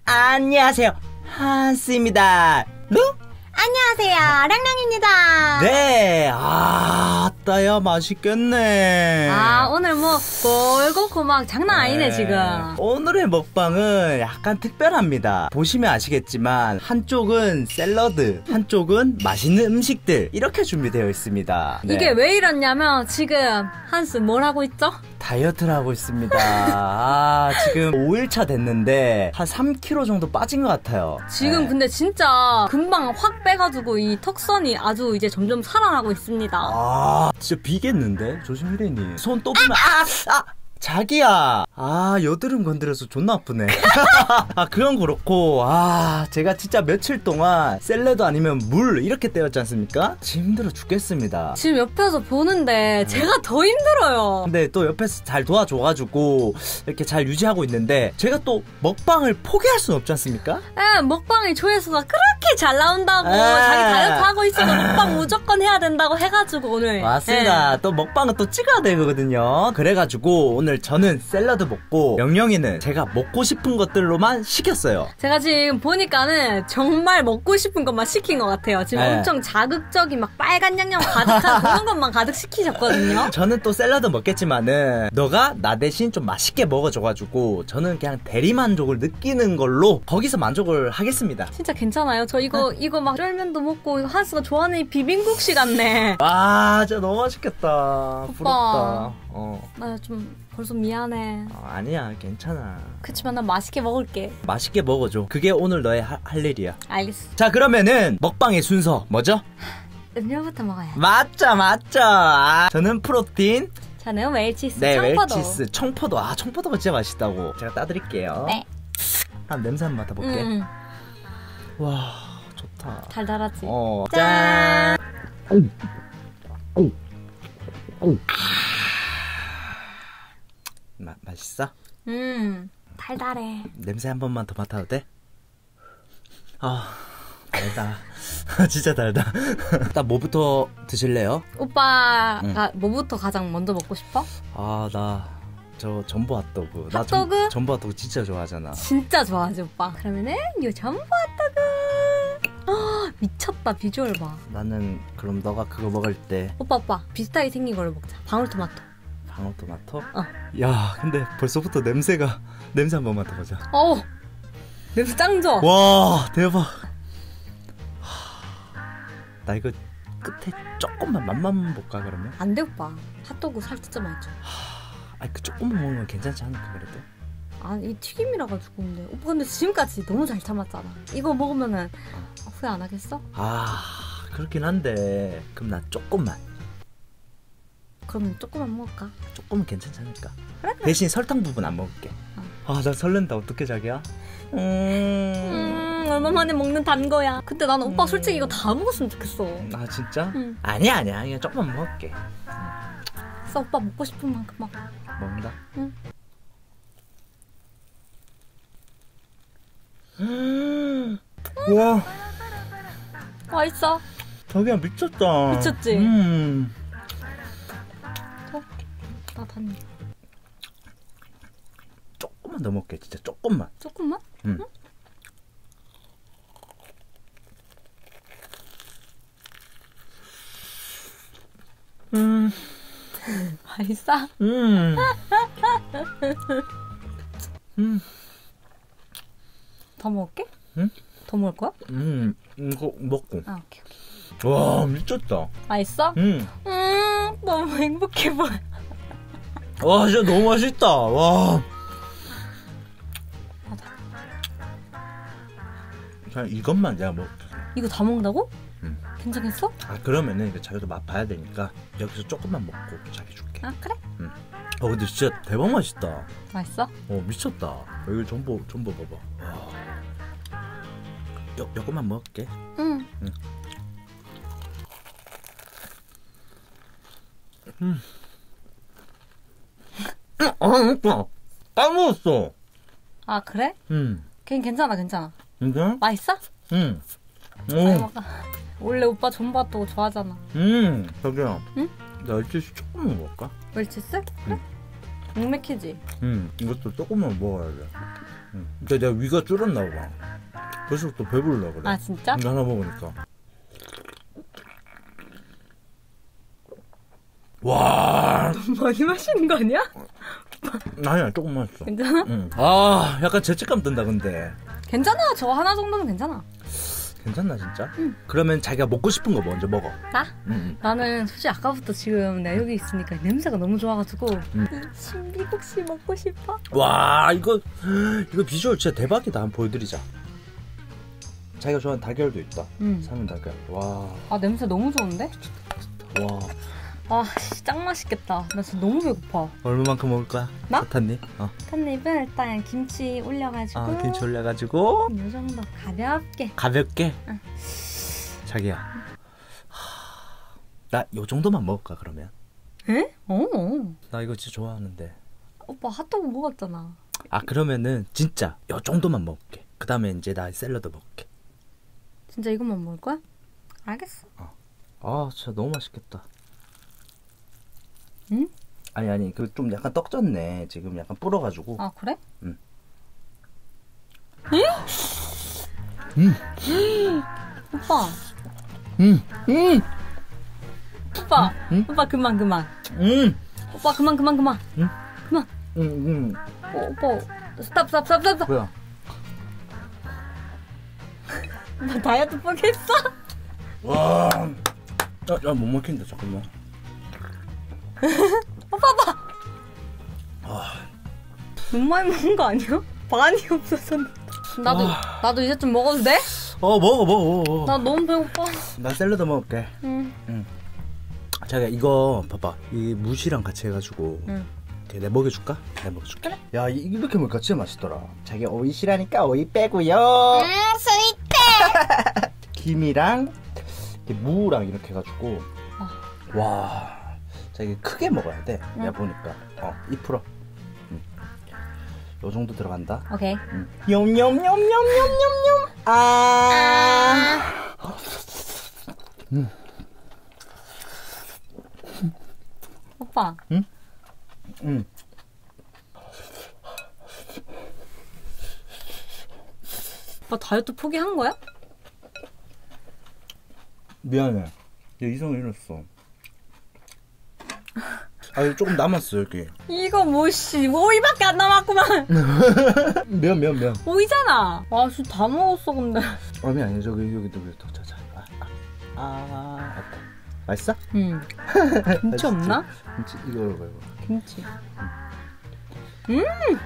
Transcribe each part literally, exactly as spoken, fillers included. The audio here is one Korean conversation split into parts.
안녕하세요, 한스입니다. 루? 안녕하세요, 랑랑입니다. 네, 아, 따야 맛있겠네. 아, 오늘 뭐 골고루 막 장난 아니네. 네. 지금 오늘의 먹방은 약간 특별합니다. 보시면 아시겠지만 한쪽은 샐러드, 한쪽은 맛있는 음식들 이렇게 준비되어 있습니다. 네. 이게 왜 이러냐면 지금 한스 뭘 하고 있죠? 다이어트를 하고 있습니다. 아, 지금 오 일차 됐는데 한 삼 킬로그램 정도 빠진 것 같아요. 지금 네. 근데 진짜 금방 확 빼가지고 이 턱선이 아주 이제 점점 살아나고 있습니다. 아, 진짜 비겠는데? 조심히래니. 손 또 보면 아! 아! 자기야, 아, 여드름 건드려서 존나 아프네. 아, 그건 그렇고, 아, 제가 진짜 며칠 동안 샐러드 아니면 물 이렇게 때웠지 않습니까? 힘들어 죽겠습니다. 지금 옆에서 보는데 제가 더 힘들어요. 근데 또 옆에서 잘 도와줘가지고 이렇게 잘 유지하고 있는데 제가 또 먹방을 포기할 수는 없지 않습니까? 에, 먹방의 조회수가 그렇게 잘 나온다고 에. 자기 다이어트 하고 있어도 먹방 무조건 해야 된다고 해가지고 오늘. 맞습니다. 에. 또 먹방은 또 찍어야 되거든요. 그래가지고 오늘 저는 샐러드 먹고 영영이는 제가 먹고 싶은 것들로만 시켰어요. 제가 지금 보니까는 정말 먹고 싶은 것만 시킨 것 같아요. 지금 네. 엄청 자극적인 막 빨간 양념 가득한 그런 것만 가득 시키셨거든요. 저는 또 샐러드 먹겠지만은 너가 나 대신 좀 맛있게 먹어줘가지고 저는 그냥 대리만족을 느끼는 걸로 거기서 만족을 하겠습니다. 진짜 괜찮아요? 저 이거 네. 이거 막 쫄면도 먹고 이거 한스가 좋아하는 이 비빔국시 같네. 와, 진짜 너무 맛있겠다. 오빠, 부럽다. 어. 나 좀 벌써 미안해. 어, 아니야, 괜찮아. 그치만 난 맛있게 먹을게. 맛있게 먹어줘. 그게 오늘 너의 하, 할 일이야. 알겠어. 자, 그러면은 먹방의 순서 뭐죠? 음료부터 먹어야. 맞죠, 맞죠. 아, 저는 프로틴. 저는 웰치스 네, 청포도. 웰치스 청포도. 아, 청포도가 진짜 맛있다고. 제가 따드릴게요. 네. 한 냄새 한번 맡아볼게. 음. 와, 좋다. 달달하지. 어. 짠. 짠. 마, 맛있어? 음, 달달해. 냄새 한 번만 더 맡아도 돼? 아, 달다. 진짜 달다. 일단 뭐부터 드실래요? 오빠가 응. 뭐부터 가장 먼저 먹고 싶어? 아, 나 저 전부 핫도그. 핫도그? 나 전, 전부 핫도그 진짜 좋아하잖아. 진짜 좋아하지 오빠. 그러면은 요 전부 핫도그. 어, 미쳤다. 비주얼 봐. 나는 그럼 너가 그거 먹을 때 오빠 오빠 비슷하게 생긴 걸로 먹자. 방울토마토. 방울토마토? 어. 야, 근데 벌써부터 냄새가 냄새 한 번 맡아보자. 어, 냄새 짱 좋아. 와, 대박. 나 이거 끝에 조금만 맛만 볼까 그러면? 안 돼 오빠. 핫도그 살 진짜 많이 쪄. 아니 그 조금만 먹으면 괜찮지 않을까 그래도? 아니 이 튀김이라 가지고 근데 오빠 근데 지금까지 너무 잘 참았잖아. 이거 먹으면은 어. 후회 안 하겠어? 아, 그렇긴 한데 그럼 나 조금만. 그러면 조금만 먹을까? 조금은 괜찮지 않을까? 그래, 그래. 대신 설탕 부분 안 먹을게. 어. 아, 나 설렌다. 어떡해 자기야? 음... 음... 얼마 만에 먹는 단 거야. 근데 나는 오빠 음... 솔직히 이거 다 먹었으면 좋겠어. 아, 진짜? 응. 아니야 아니야. 그냥 조금만 먹을게. 그래서 오빠 먹고 싶은 만큼 먹어. 먹는다? 응. 음... 우와, 맛있어. 자기야 미쳤다. 미쳤지? 음... 나 단. 조금만 더 먹게. 진짜 조금만. 조금만? 응. 응? 음. 맛있어? 음. 음. 더 먹을게? 응? 더 먹을 거야? 음. 이거 먹고. 아, 오케이, 오케이. 와, 미쳤다. 맛있어? 음. 음, 너무 행복해 보여. 와, 진짜 너무 맛있다. 와. 맞아. 그냥 이것만 내가 먹을게. 이거 다 먹는다고? 응. 괜찮겠어? 아, 그러면은 이거 자기도 맛 봐야 되니까 여기서 조금만 먹고 자기 줄게. 아, 그래? 응. 어, 근데 진짜 대박 맛있다. 맛있어? 어, 미쳤다. 여기 전부 전부 봐봐. 와. 요 요것만 먹을게. 응. 응. 음. 아, 오빠. 까먹었어. 아, 그래? 응. 걔는 괜찮아, 괜찮아. 진짜? 맛있어? 응. 오. 원래 오빠 전부핫도그 좋아하잖아. 응. 자기야. 응? 나 멸치스 조금만 먹을까? 멸치스? 그래? 응. 묵맥히지? 응. 이것도 조금만 먹어야 돼. 응. 근데 내가 위가 줄었나 봐. 벌써부터 배부르려 그래. 아 진짜? 이거 하나 먹으니까. 와. 너무 많이 마시는 거 아니야? 아니야, 조금 마셨어. 괜찮아? 응. 아, 약간 죄책감 든다 근데. 괜찮아. 저 하나 정도는 괜찮아. 괜찮나 진짜? 응. 그러면 자기가 먹고 싶은 거 먼저 먹어. 나? 응. 나는 솔직히 아까부터 지금 내가 여기 있으니까 냄새가 너무 좋아가지고 응. 신비국시 먹고 싶어. 와, 이거 이거 비주얼 진짜 대박이다. 한번 보여드리자. 자기가 좋아하는 달걀도 있다. 응. 삶은 달걀. 와. 아 냄새 너무 좋은데? 와. 아, 씨, 짱 맛있겠다. 나 진짜 너무 배고파. 얼마만큼 먹을 거야? 나? 사탄니? 어. 한 입은 일단 김치 올려가지고. 아, 김치 올려가지고 이 정도 가볍게. 가볍게. 응. 자기야. 나 요 정도만 먹을까 그러면? 에? 어. 나 이거 진짜 좋아하는데. 오빠 핫도그 먹었잖아. 아 그러면은 진짜 요 정도만 먹을게. 그 다음에 이제 나 샐러드 먹을게. 진짜 이것만 먹을 거야? 알겠어. 어. 아 진짜 너무 맛있겠다. 응? 아니 아니 그 좀 약간 떡졌네. 지금 약간 불어가지고. 아 그래? 응. 응? 음. 오빠. 음. 음. 오빠. 응? 오빠 그만 그만. 음. 오빠 그만 그만 그만. 응? 그만. 응. 응. 어, 오빠 스탑 스탑 스탑 스탑. 뭐야? 오빠 다이어트 포기했어? 와. 야, 야, 못 먹힌다 잠깐만. 오빠 오빠. 아. 너무 많이 먹은 거 아니야? 반이 없어서. 나도 아. 나도 이제 좀 먹어도 돼? 어 먹어 먹어. 먹어. 나 너무 배고파. 나 샐러드 먹을게. 응. 응. 자기야 이거 봐봐. 이 무시랑 같이 해가지고. 응. 이렇게 내 먹여줄까? 내 먹여줄게. 그래. 야 이- 이렇게 먹으니까 진짜 맛있더라. 자기 오이 싫어하니까 오이 빼고요. 음 스윗해. 김이랑 이렇게 무랑 이렇게 해가지고. 아. 와. 자기 크게 먹어야 돼. 응. 내가 보니까. 어, 이 풀어. 응. 요 정도 들어간다. 오케이. 응. 냠냠냠냠냠냠냠. 아. 음. 오빠. 응? 응. 오빠 다이어트 포기한 거야? 미안해. 얘 이성을 잃었어. 아, 여기 조금 남았어, 여기. 이거 뭐씨 오이밖에 안 남았구만. 면, 면, 면. 오이잖아. 아 진짜 다 먹었어 근데. 아, 미안해. 저기, 여기도, 여기 더, 자, 자. 아, 아, 아, 됐다. 맛있어? 응. 김치 없나? 김치, 이거, 이거, 이거. 김치. 음.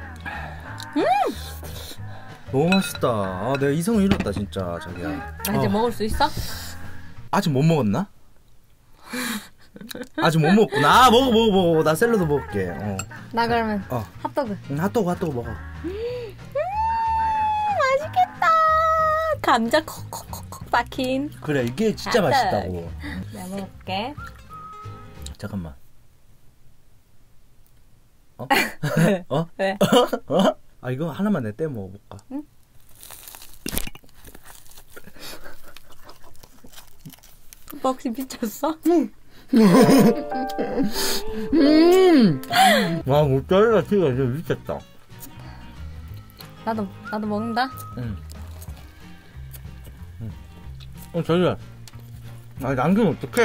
너무 맛있다. 아, 내가 이성을 잃었다, 진짜, 자기야. 나 이제 어. 먹을 수 있어? 아직 못 먹었나? 아직 못 먹었구나. 아, 먹어, 먹어, 먹어. 나 샐러드 먹을게. 어. 나 그러면 어. 핫도그. 응, 핫도그, 핫도그 먹어. 음 맛있겠다. 감자 콕콕콕콕 박힌. 그래, 이게 진짜 핫도그. 맛있다고. 내가 먹을게. 잠깐만. 어? 왜? 어? 왜? 어? 아, 이거 하나만 내 떼 먹어볼까? 응? 오빠 혹시 미쳤어? 음! 와, 모짜렐라 치즈가 진짜 미쳤다. 나도 나도 먹는다. 응. 응. 어, 자기야. 아, 남기면 어떡해.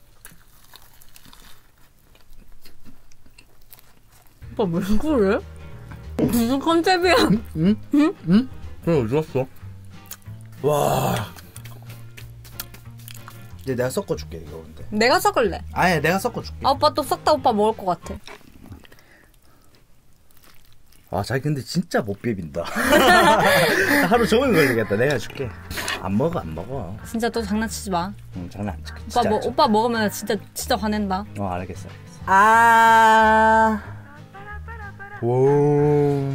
오빠 왜 그래? 무슨 컨셉이야? 응? 응? 응? 그래, 어디 갔어? 와. 이제 내가 섞어줄게, 이거 근데. 내가 섞을래. 아니, 내가 섞어줄게. 아 오빠 또 섞다 오빠 먹을 것 같아. 아, 자기 근데 진짜 못 비빈다. 하루 종일 걸리겠다. 내가 해줄게. 안 먹어, 안 먹어. 진짜 또 장난치지 마. 응, 장난 안 치게. 오빠 뭐 오빠 먹으면 나 진짜 진짜 화낸다. 어, 알겠어, 알겠어. 아. 오.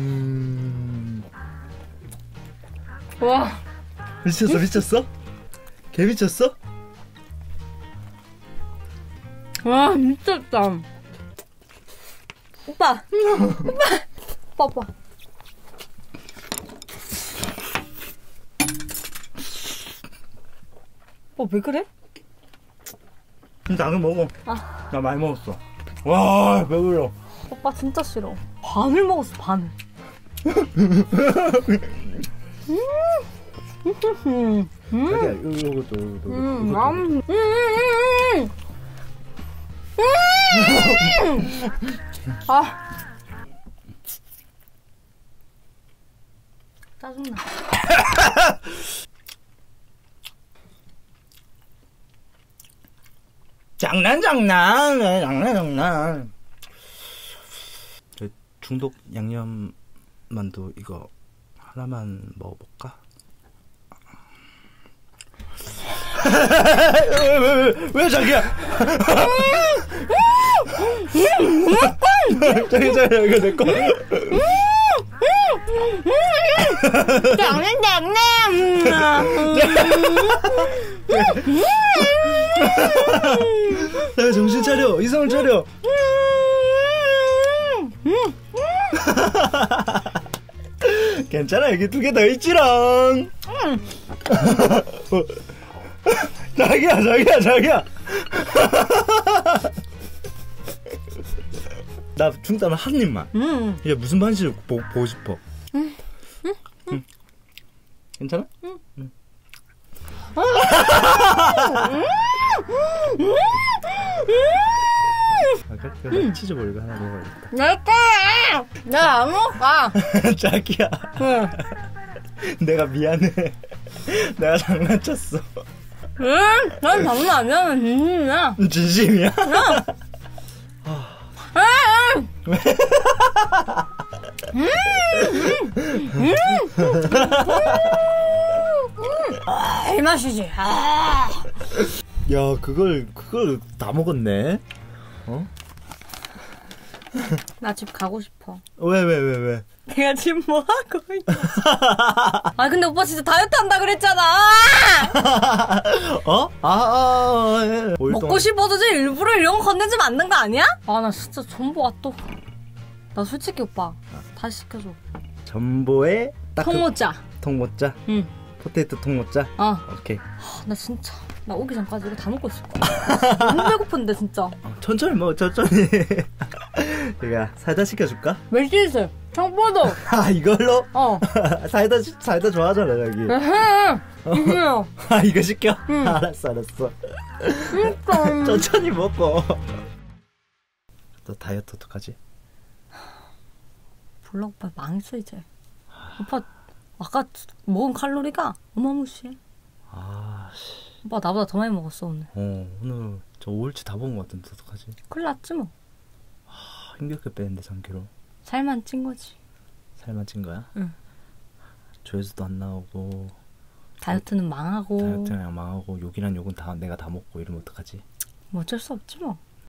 와. 미쳤어, 미쳤어? 개 미쳤어? 와 미쳤다. 오빠. 오빠. 오빠 오빠. 오빠 왜 그래? 당근 먹어. 아. 나 많이 먹었어. 와, 배불러. 오빠 진짜 싫어. 반을 먹었어 반을. 음. 자기야 요, 요것도 요것도 음. 요것도. 음. 음. 아. 짜증나. 장난 장난 장난 장난. 저 중독 양념 만두 이거 하나만 먹어볼까? 왜, 왜, 왜, 왜 자기야? 자기 자기 이거 내 거. 장난 장난. 야, 정신 차려. 이성을 차려. 괜찮아. 여기 두 개 더 있지롱. 자기야, 자기야, 자기야. 나 중땀을 한 입만. 음. 이게 무슨 반지 보, 보고 싶어. 음. 음. 음. 괜찮아? 응. 응. 아, 그래? 그래. 치즈볼 이거 하나 먹어야겠다. 내 거야. 내가 안 먹어. 자기야. 응. 내가 미안해. 내가 장난쳤어. 응? 난 장난 아니야. 진심이야. 진심이야? 응. 응. 왜? 음. 음. 아, 이 맛이지. 아. 야, 그걸 그걸 다 먹었네. 어? 나 집 가고 싶어. 왜 왜 왜 왜? 내가 지금 뭐 하고 있지? 아 근데 오빠 진짜 다이어트 한다 그랬잖아. 어? 아, 아, 예. 먹고 동안... 싶어도 지 일부러 이런 거 건네지 않는 거 아니야? 아 나 진짜 전보아 또. 나 솔직히 오빠 다시 시켜줘. 전보에 딱 통모짜. 그... 통모짜? 응. 포테이토 통모짜? 어. 오케이. 하, 나 진짜 나 오기 전까지 이거 다 먹고 있을 거야. 너무 배고픈데 진짜. 어, 천천히 먹어 천천히. 내가 사이다 시켜줄까? 멜티스 청포도. 아 이걸로? 어. 사이다 사이다 좋아하잖아 자기. 어. 아 이거 시켜? 응. 알았어 알았어. 진짜. 천천히 먹어. 너 다이어트 어떡하지? 몰라 오빠 망했어 이제. 오빠 아까 먹은 칼로리가 어마무시해. 아 씨. 오빠 나보다 더 많이 먹었어 오늘. 어 오늘 저 오일치 다 먹은 것 같은데 어떡하지? 큰일 났지 뭐. 아, 힘겹게 뺐는데 삼 킬로그램. 살만 찐 거지. 살만 찐 거야? 응. 조회수도 안 나오고 다이어트는 망하고. 다이어트는 망하고 욕이란 욕은 다 내가 다 먹고 이러면 어떡하지? 뭐 어쩔 수 없지 뭐.